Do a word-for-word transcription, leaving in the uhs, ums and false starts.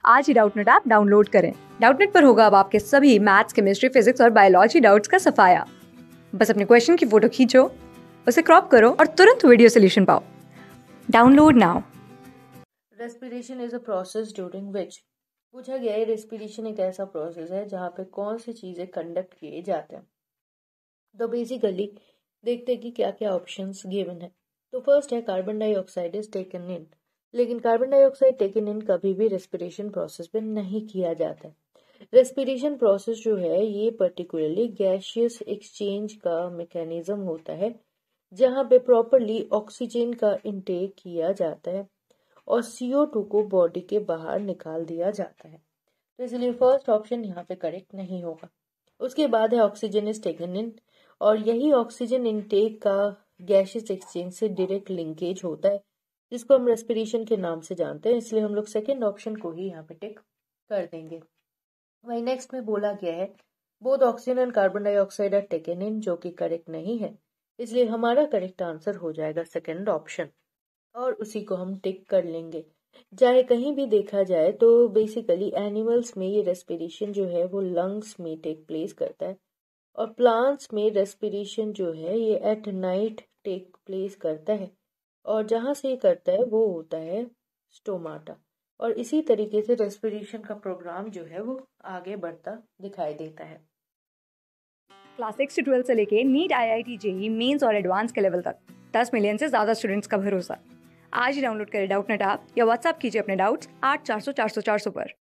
आज ही Doubtnut app download करें। डाउटनेट पर होगा अब आपके सभी मैथ्स, केमिस्ट्री, फिजिक्स और बायोलॉजी डाउट्स का सफाया। बस अपने क्वेश्चन की फोटो खींचो, उसे क्रॉप करो और तुरंत वीडियो सोल्यूशन पाओ। Download now. Respiration is a process during which पूछा गया है। रेस्पिरेशन एक ऐसा प्रोसेस है जहाँ पे कौन सी चीज़ें कंडक्ट किए जाते हैं। तो बेसिकली देखते हैं कि क्या क्या ऑप्शंस गिवन है। तो फर्स्ट है carbon dioxide is taken in, लेकिन कार्बन डाइऑक्साइड टेकन इन कभी भी रेस्पिरेशन प्रोसेस में नहीं किया जाता है। रेस्पिरेशन प्रोसेस जो है ये पर्टिकुलरली गैसियस एक्सचेंज का मैकेनिज्म होता है, जहाँ पे प्रॉपरली ऑक्सीजन का इनटेक किया जाता है और सी ओ टू को बॉडी के बाहर निकाल दिया जाता है। तो इसलिए फर्स्ट ऑप्शन यहाँ पे करेक्ट नहीं होगा। उसके बाद है ऑक्सीजन इज टेकन इन, और यही ऑक्सीजन इनटेक का गैसियस एक्सचेंज से डायरेक्ट लिंकेज होता है, जिसको हम रेस्पिरेशन के नाम से जानते हैं। इसलिए हम लोग सेकेंड ऑप्शन को ही यहाँ पे टिक कर देंगे। वही नेक्स्ट में बोला गया है both oxygen and carbon dioxide are taken in, जो कि करेक्ट नहीं है। इसलिए हमारा करेक्ट आंसर हो जाएगा सेकेंड ऑप्शन, और उसी को हम टिक कर लेंगे। चाहे कहीं भी देखा जाए तो बेसिकली एनिमल्स में ये रेस्पिरेशन जो है वो लंग्स में टेक प्लेस करता है, और प्लांट्स में रेस्पिरेशन जो है ये एट नाइट टेक प्लेस करता है, और जहाँ से ये करता है वो होता है स्टोमाटा। और इसी तरीके से रेस्पिरेशन का प्रोग्राम जो है वो आगे बढ़ता दिखाई देता है। क्लास सिक्स से ट्वेल्थ से लेके NEET, I I T, JEE Mains और एडवांस के लेवल तक दस मिलियन से ज्यादा स्टूडेंट्स का भरोसा। आज ही डाउनलोड करें डाउटनेट ऐप या व्हाट्सएप कीजिए अपने डाउट्स आठ चार सौ चार सौ चार सौ पर।